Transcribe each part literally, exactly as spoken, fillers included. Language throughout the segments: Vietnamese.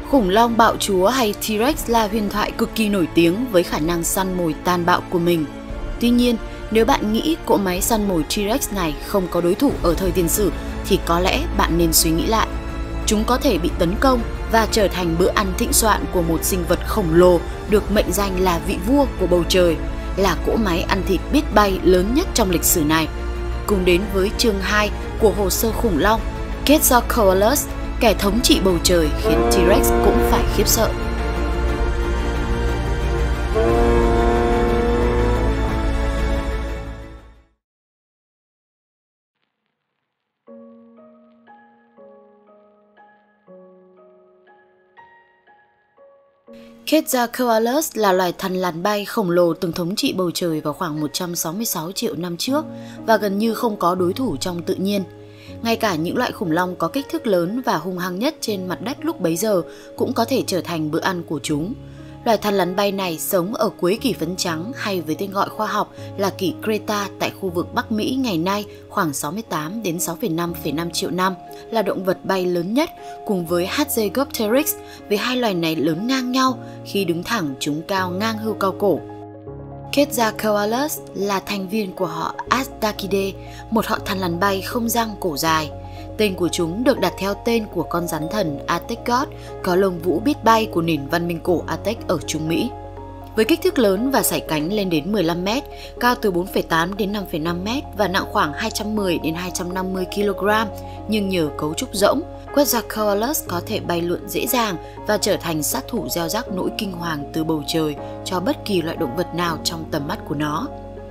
Khủng long bạo chúa hay T-Rex là huyền thoại cực kỳ nổi tiếng với khả năng săn mồi tàn bạo của mình. Tuy nhiên, nếu bạn nghĩ cỗ máy săn mồi T-Rex này không có đối thủ ở thời tiền sử thì có lẽ bạn nên suy nghĩ lại. Chúng có thể bị tấn công và trở thành bữa ăn thịnh soạn của một sinh vật khổng lồ được mệnh danh là vị vua của bầu trời, là cỗ máy ăn thịt biết bay lớn nhất trong lịch sử này. Cùng đến với chương hai của hồ sơ khủng long, Quetzalcoatlus, kẻ thống trị bầu trời khiến T-Rex cũng phải khiếp sợ. Quetzalcoatlus là loài thằn lằn bay khổng lồ từng thống trị bầu trời vào khoảng một trăm sáu mươi sáu triệu năm trước và gần như không có đối thủ trong tự nhiên. Ngay cả những loại khủng long có kích thước lớn và hung hăng nhất trên mặt đất lúc bấy giờ cũng có thể trở thành bữa ăn của chúng. Loài thằn lằn bay này sống ở cuối kỷ phấn trắng hay với tên gọi khoa học là kỷ Creta tại khu vực Bắc Mỹ ngày nay khoảng sáu mươi tám đến sáu phẩy năm phẩy năm triệu năm, là động vật bay lớn nhất cùng với Hatzegopteryx, với hai loài này lớn ngang nhau, khi đứng thẳng chúng cao ngang hươu cao cổ. Quetzalcoatlus là thành viên của họ Astachidae, một họ thằn lằn bay không răng cổ dài. Tên của chúng được đặt theo tên của con rắn thần Aztec có lông vũ biết bay của nền văn minh cổ Aztec ở Trung Mỹ. Với kích thước lớn và sải cánh lên đến mười lăm mét, cao từ bốn phẩy tám đến năm phẩy năm mét và nặng khoảng hai trăm mười đến hai trăm năm mươi ki lô gam, nhưng nhờ cấu trúc rỗng, Quetzalcoatlus có thể bay lượn dễ dàng và trở thành sát thủ gieo rắc nỗi kinh hoàng từ bầu trời cho bất kỳ loại động vật nào trong tầm mắt của nó.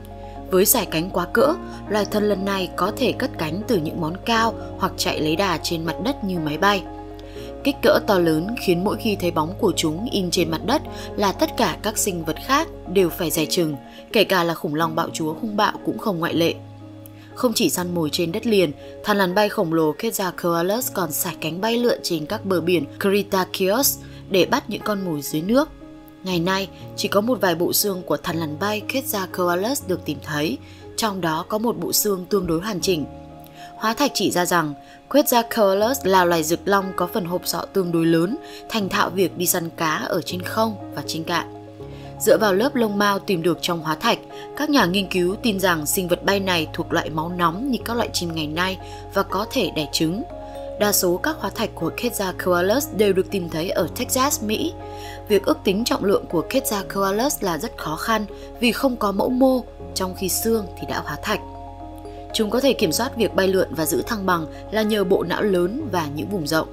Với sải cánh quá cỡ, loài thằn lằn này có thể cất cánh từ những món cao hoặc chạy lấy đà trên mặt đất như máy bay. Kích cỡ to lớn khiến mỗi khi thấy bóng của chúng in trên mặt đất là tất cả các sinh vật khác đều phải dè chừng, kể cả là khủng long bạo chúa hung bạo cũng không ngoại lệ. Không chỉ săn mồi trên đất liền, thằn lằn bay khổng lồ Quetzalcoatlus còn sải cánh bay lượn trên các bờ biển Cretaceous để bắt những con mồi dưới nước. Ngày nay, chỉ có một vài bộ xương của thằn lằn bay Quetzalcoatlus được tìm thấy, trong đó có một bộ xương tương đối hoàn chỉnh. Hóa thạch chỉ ra rằng Quetzalcoatlus là loài rực long có phần hộp sọ tương đối lớn, thành thạo việc đi săn cá ở trên không và trên cạn. Dựa vào lớp lông mao tìm được trong hóa thạch, các nhà nghiên cứu tin rằng sinh vật bay này thuộc loại máu nóng như các loại chim ngày nay và có thể đẻ trứng. Đa số các hóa thạch của Quetzalcoatlus đều được tìm thấy ở Texas, Mỹ. Việc ước tính trọng lượng của Quetzalcoatlus là rất khó khăn vì không có mẫu mô, trong khi xương thì đã hóa thạch. Chúng có thể kiểm soát việc bay lượn và giữ thăng bằng là nhờ bộ não lớn và những vùng rộng.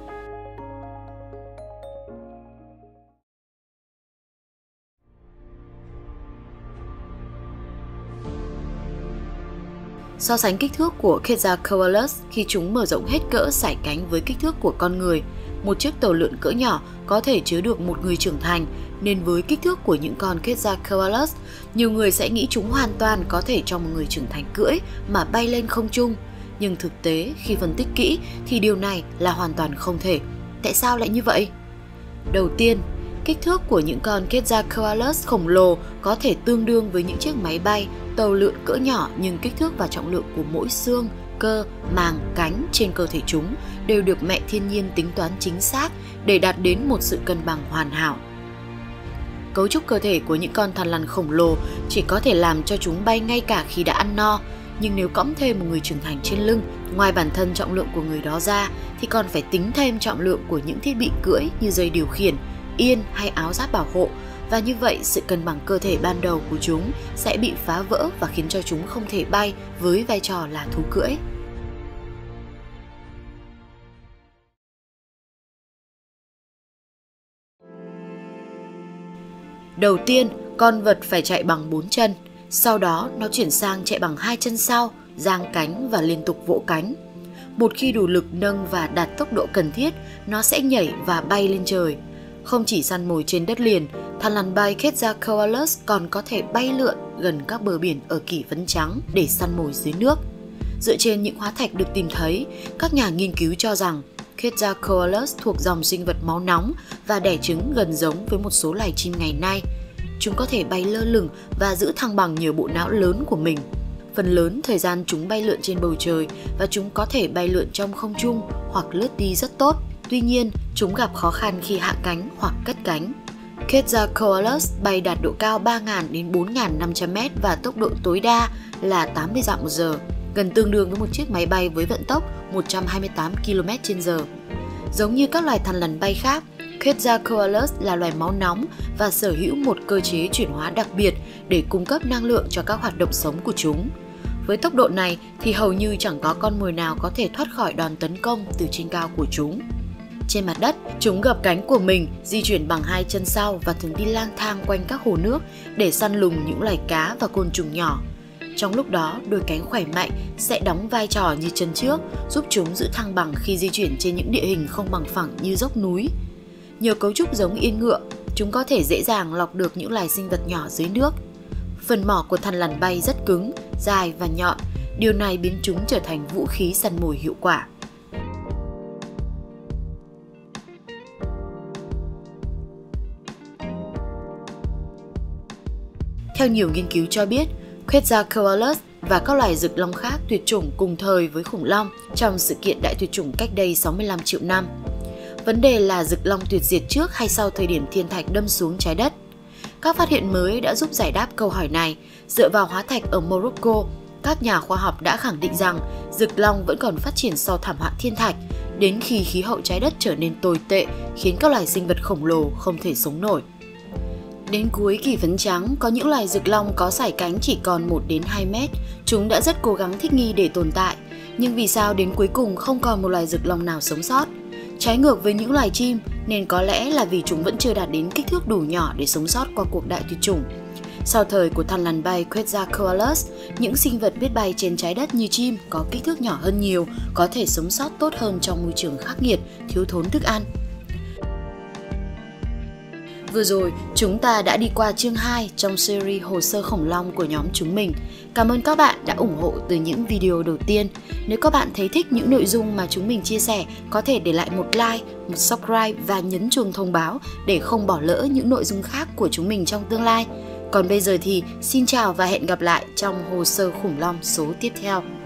So sánh kích thước của Quetzalcoatlus khi chúng mở rộng hết cỡ sải cánh với kích thước của con người, một chiếc tàu lượn cỡ nhỏ có thể chứa được một người trưởng thành, nên với kích thước của những con Quetzalcoatlus, nhiều người sẽ nghĩ chúng hoàn toàn có thể cho một người trưởng thành cưỡi mà bay lên không trung. Nhưng thực tế, khi phân tích kỹ thì điều này là hoàn toàn không thể. Tại sao lại như vậy? Đầu tiên, kích thước của những con Quetzalcoatlus khổng lồ có thể tương đương với những chiếc máy bay, tàu lượn cỡ nhỏ, nhưng kích thước và trọng lượng của mỗi xương, cơ, màng, cánh trên cơ thể chúng đều được mẹ thiên nhiên tính toán chính xác để đạt đến một sự cân bằng hoàn hảo. Cấu trúc cơ thể của những con thằn lằn khổng lồ chỉ có thể làm cho chúng bay ngay cả khi đã ăn no, nhưng nếu cõng thêm một người trưởng thành trên lưng, ngoài bản thân trọng lượng của người đó ra thì còn phải tính thêm trọng lượng của những thiết bị cưỡi như dây điều khiển, yên hay áo giáp bảo hộ, và như vậy sự cân bằng cơ thể ban đầu của chúng sẽ bị phá vỡ và khiến cho chúng không thể bay với vai trò là thú cưỡi. Đầu tiên, con vật phải chạy bằng bốn chân, sau đó nó chuyển sang chạy bằng hai chân sau, giang cánh và liên tục vỗ cánh. Một khi đủ lực nâng và đạt tốc độ cần thiết, nó sẽ nhảy và bay lên trời. Không chỉ săn mồi trên đất liền, thằn lằn bay Quetzalcoatlus còn có thể bay lượn gần các bờ biển ở kỷ phấn trắng để săn mồi dưới nước. Dựa trên những hóa thạch được tìm thấy, các nhà nghiên cứu cho rằng Quetzalcoatlus thuộc dòng sinh vật máu nóng và đẻ trứng gần giống với một số loài chim ngày nay. Chúng có thể bay lơ lửng và giữ thăng bằng nhờ bộ não lớn của mình. Phần lớn thời gian chúng bay lượn trên bầu trời và chúng có thể bay lượn trong không trung hoặc lướt đi rất tốt. Tuy nhiên, chúng gặp khó khăn khi hạ cánh hoặc cất cánh. Quetzalcoatlus bay đạt độ cao ba nghìn đến bốn nghìn năm trăm mét và tốc độ tối đa là tám mươi dặm một giờ, gần tương đương với một chiếc máy bay với vận tốc một trăm hai mươi tám ki lô mét trên giờ. Giống như các loài thằn lằn bay khác, Quetzalcoatlus là loài máu nóng và sở hữu một cơ chế chuyển hóa đặc biệt để cung cấp năng lượng cho các hoạt động sống của chúng. Với tốc độ này thì hầu như chẳng có con mồi nào có thể thoát khỏi đòn tấn công từ trên cao của chúng. Trên mặt đất, chúng gập cánh của mình, di chuyển bằng hai chân sau và thường đi lang thang quanh các hồ nước để săn lùng những loài cá và côn trùng nhỏ. Trong lúc đó, đôi cánh khỏe mạnh sẽ đóng vai trò như chân trước, giúp chúng giữ thăng bằng khi di chuyển trên những địa hình không bằng phẳng như dốc núi. Nhờ cấu trúc giống yên ngựa, chúng có thể dễ dàng lọc được những loài sinh vật nhỏ dưới nước. Phần mỏ của thằn lằn bay rất cứng, dài và nhọn, điều này biến chúng trở thành vũ khí săn mồi hiệu quả. Theo nhiều nghiên cứu cho biết, Quetzalcoatlus và các loài rực long khác tuyệt chủng cùng thời với khủng long trong sự kiện đại tuyệt chủng cách đây sáu mươi lăm triệu năm. Vấn đề là rực long tuyệt diệt trước hay sau thời điểm thiên thạch đâm xuống trái đất? Các phát hiện mới đã giúp giải đáp câu hỏi này. Dựa vào hóa thạch ở Morocco, các nhà khoa học đã khẳng định rằng rực long vẫn còn phát triển sau thảm họa thiên thạch, đến khi khí hậu trái đất trở nên tồi tệ khiến các loài sinh vật khổng lồ không thể sống nổi. Đến cuối kỷ phấn trắng, có những loài rực long có sải cánh chỉ còn một đến hai mét. Chúng đã rất cố gắng thích nghi để tồn tại. Nhưng vì sao đến cuối cùng không còn một loài rực long nào sống sót? Trái ngược với những loài chim, nên có lẽ là vì chúng vẫn chưa đạt đến kích thước đủ nhỏ để sống sót qua cuộc đại tuyệt chủng. Sau thời của thằn lằn bay Quetzalcoatlus, những sinh vật biết bay trên trái đất như chim có kích thước nhỏ hơn nhiều, có thể sống sót tốt hơn trong môi trường khắc nghiệt, thiếu thốn thức ăn. Vừa rồi, chúng ta đã đi qua chương hai trong series Hồ sơ khủng long của nhóm chúng mình. Cảm ơn các bạn đã ủng hộ từ những video đầu tiên. Nếu các bạn thấy thích những nội dung mà chúng mình chia sẻ, có thể để lại một like, một subscribe và nhấn chuông thông báo để không bỏ lỡ những nội dung khác của chúng mình trong tương lai. Còn bây giờ thì xin chào và hẹn gặp lại trong Hồ sơ khủng long số tiếp theo.